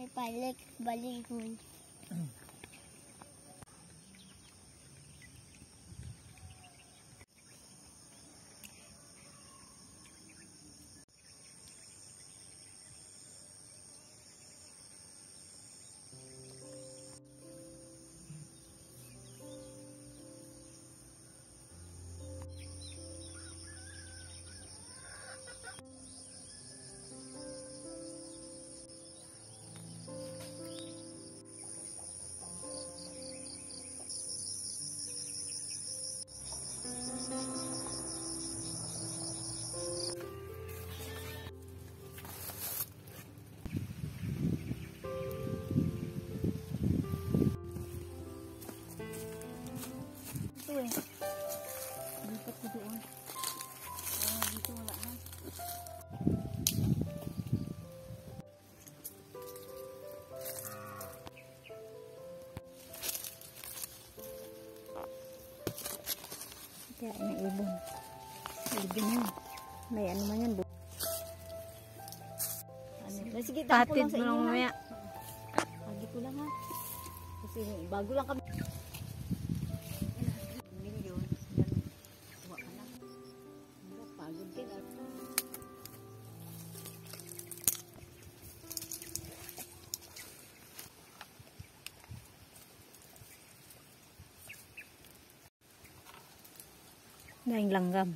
May palik, baligon. Lipat ko doon. Dito wala na. Kaya may ibon. Ibon na. May ano man yan. Sige, patid mo lang mamaya. Lagi ko lang ha. Kasi bago lang kami. Daing langgam.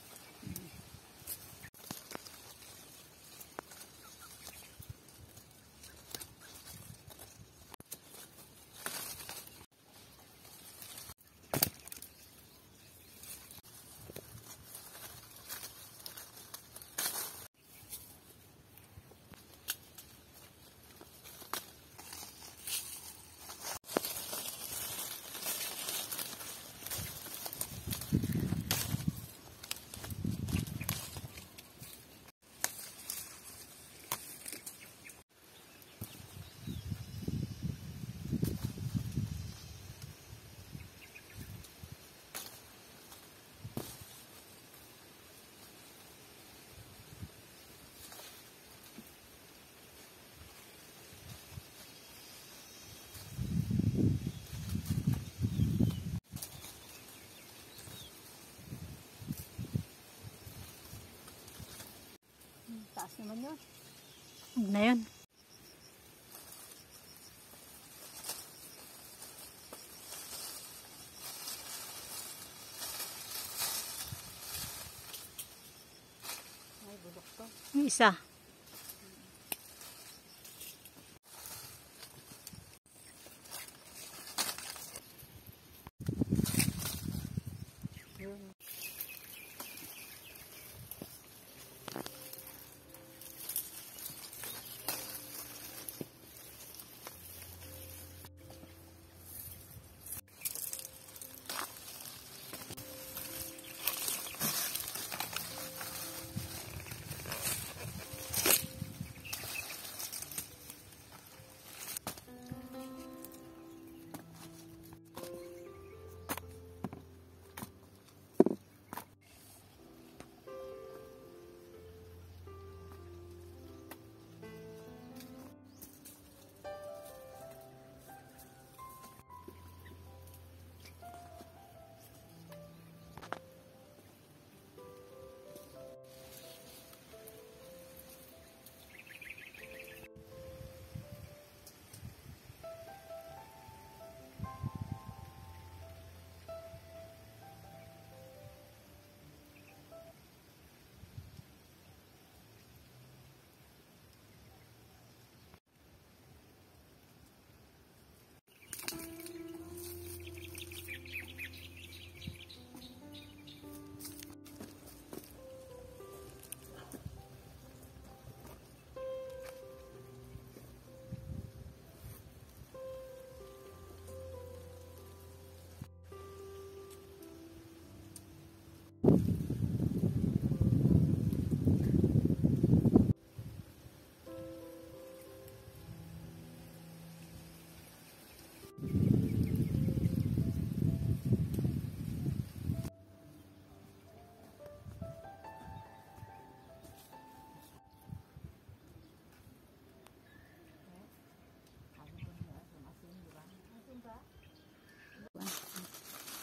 Taas naman yun. Huwag na yun. Ay, bulok to. Yung isa. Yun.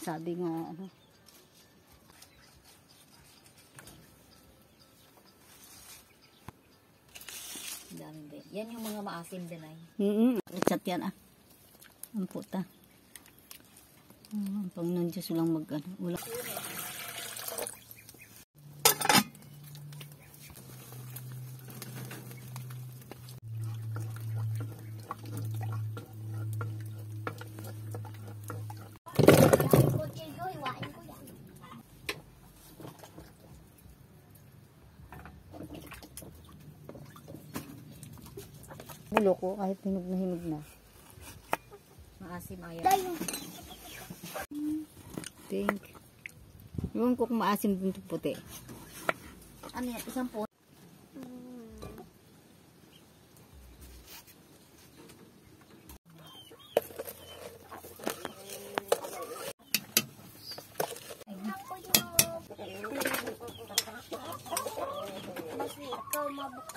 Sabi nga, ano. Daming ba. Yan yung mga maasim din ay. Chat yan ah. Ang puta. Pang nandiyo silang mag ano. Wala. Bulo ko kahit hinog na hinog na. Maasim ayaw. Pink. Yung kung maasim din ito puti. Ano yan? Isang po. Ikaw mabuka.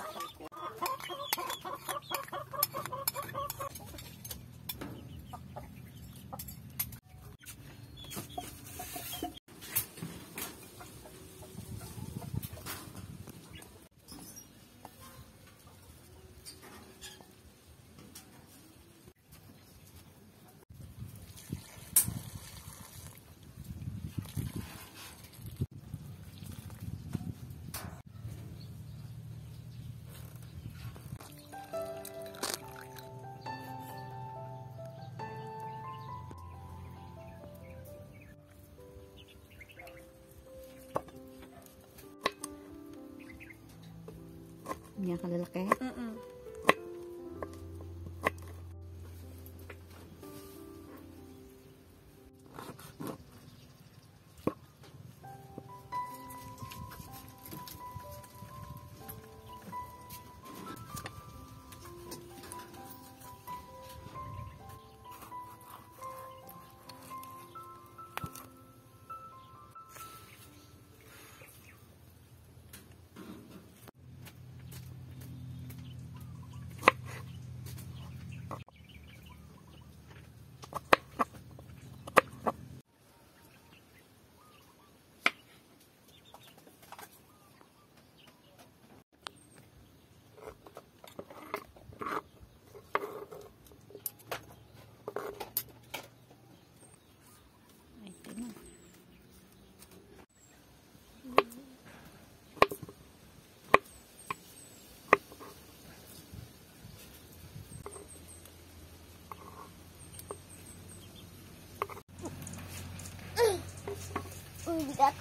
Yan kalalaki. Bigat.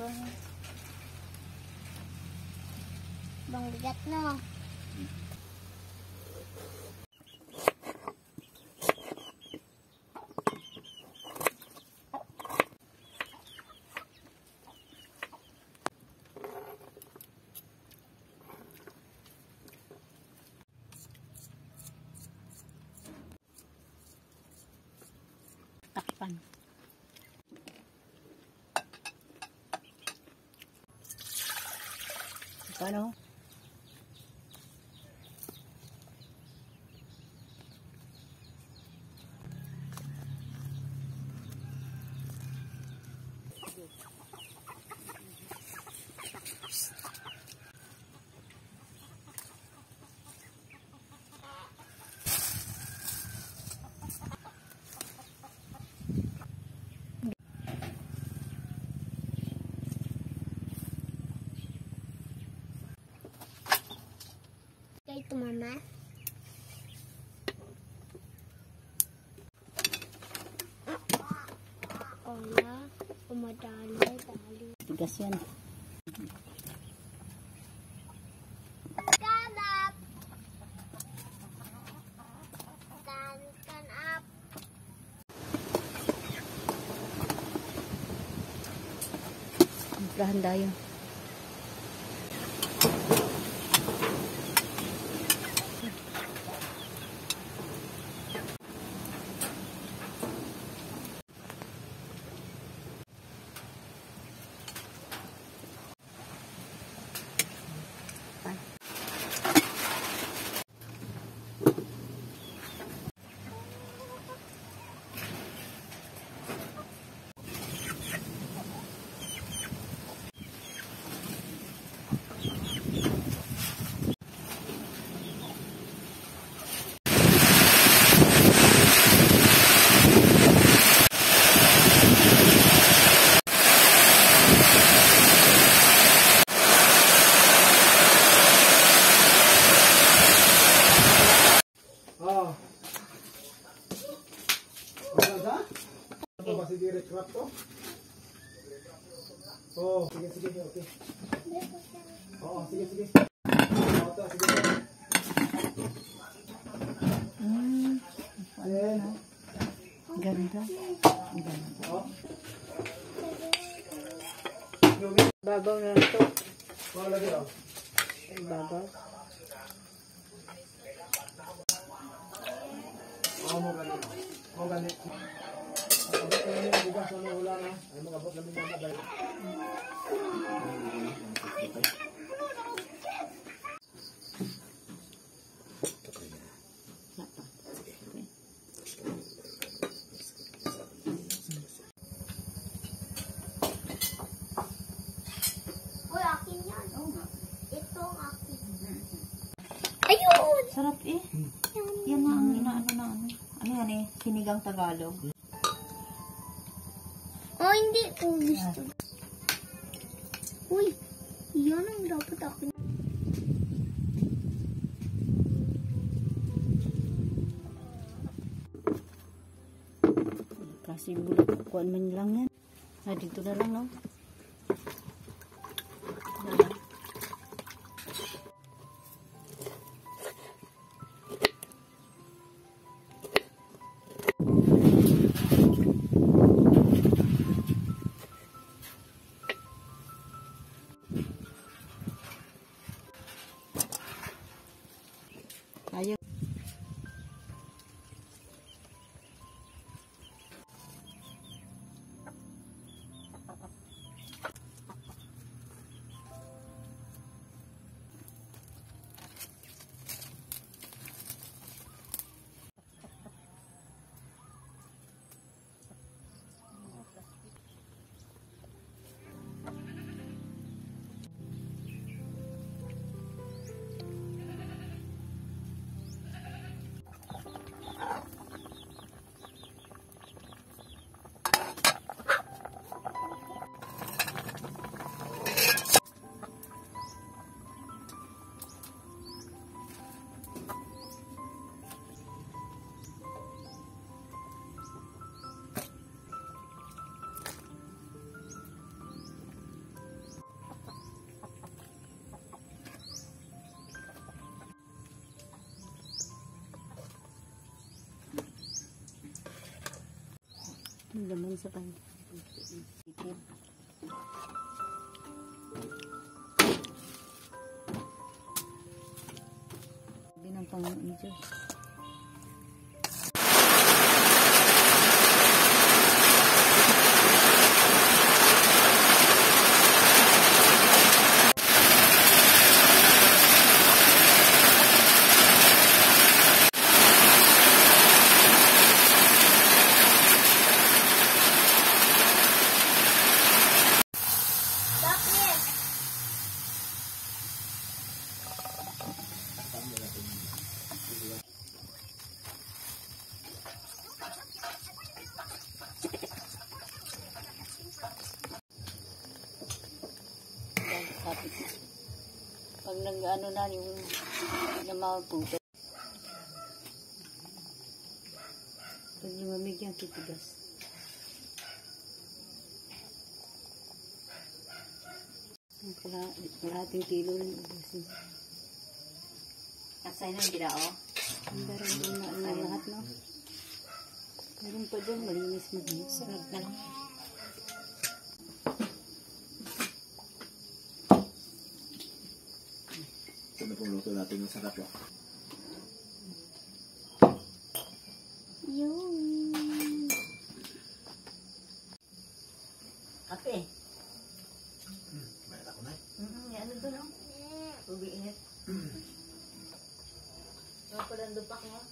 Bang bigat no. Takpan. Paano? Ito mama. Ola, umadali, dali. Tigas yan. Stand up. Stand up. Magkahanda yun. Ito ba si Direct Rap to? Oo, sige, okay. Oo, sige. Oo, ito, sige. Ayan. Ganda. Oo. Babaw na ito. Oo, lagi, oh. Babaw. Oo, mo gani. Abot namin yung bugas na wala na. Ay, mag-abot namin yung mga. Uy, akin yan. Ito ang akin. Ayun! Sarap eh. Yan nga ang inaano na ano. Ano yan eh? Sinigang Tagalog. Oh, hindi ko gusto. Uy, yan ang dapat akin. Kasi bulak kukuan man lang yan. Dito na lang no. Ayaw. Ang laman sa pan. Binang pang medyo. Pag nag-ano na yung namaputo. Pag lumamig yan, titigas. Kalahating kilo rin ubusin. At sa'yo nang ginao? Ang darang doon na lahat, no? Meron pa doon, malinis. Sarap na lang. Ano pong luto natin yung sarap yun? Yun. Kape. Mayroon ako na eh. Ano doon, no? Tubig init. Ano pa lang dupak mo?